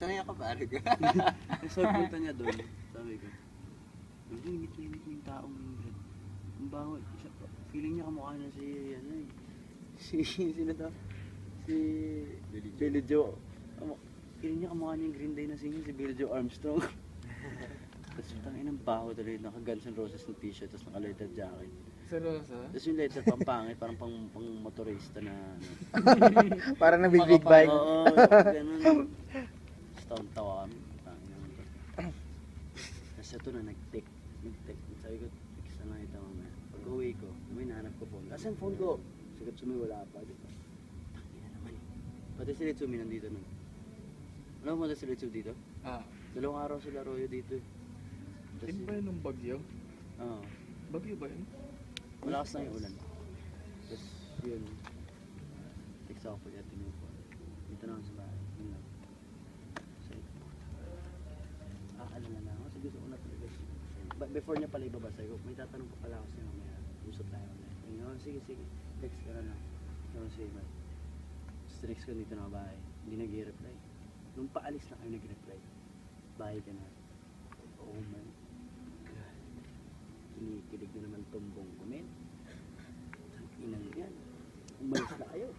Tangya ka pare ka. Sabi punta niya doon, sabi ko, ang init yung taong Ingrid. Ang bango, feeling niya kamukha na si, ano eh, sino to? Si Billy Joe. Feeling niya kamukha niya yung Green Day na singer, si Billy Joe Armstrong. Tapos tangin ng baho tuloy, naka Guns N' Roses na t-shirt, tapos naka leather jacket. Seryoso? Tapos yung leather pampangit, parang pang motorista na ano. Parang nabibig bike. Oo, ganun. Tapos tawa kami. Tangin naman to. Tapos ito na, nag-take. Sabi ko, text na lang ito mamaya. Pag uwi ko, may nahanap ko phone. Asan phone ko? Sigat sumi, wala pa. Diba? Tangin na naman eh. Pati si Ritsumi nandito nun. Alam mo na si Ritsumi dito? Ah. Dalawang araw sila Royo dito eh. Din ba yun ng bagyo? Oo. Bagyo ba yun? Malakas na yung ulan. Tapos yun. Text ako pag atin yung phone. Dito na ako sa bahay. Yun lang. Sabi ko, alala na ako. Kasi gusto ko na talaga. Before niya pala ibaba, sabi ko, may tatanong pa pala ako sa'yo mamaya. Usap tayo mamaya. Oh, sige. Text ka na lang. No, sige man. Tapos text ko dito na bahay. Hindi nag-i-reply. Nung paalis na kayo nag-reply. Bahay ka na. Oh my God. Kinikilig na naman tumbong ko, men. Inang yan. Umalis na kayo.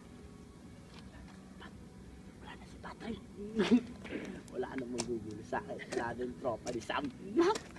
Wala na si Patay. Wala na magugulo sa akin. Wala na yung tropa ni Sam.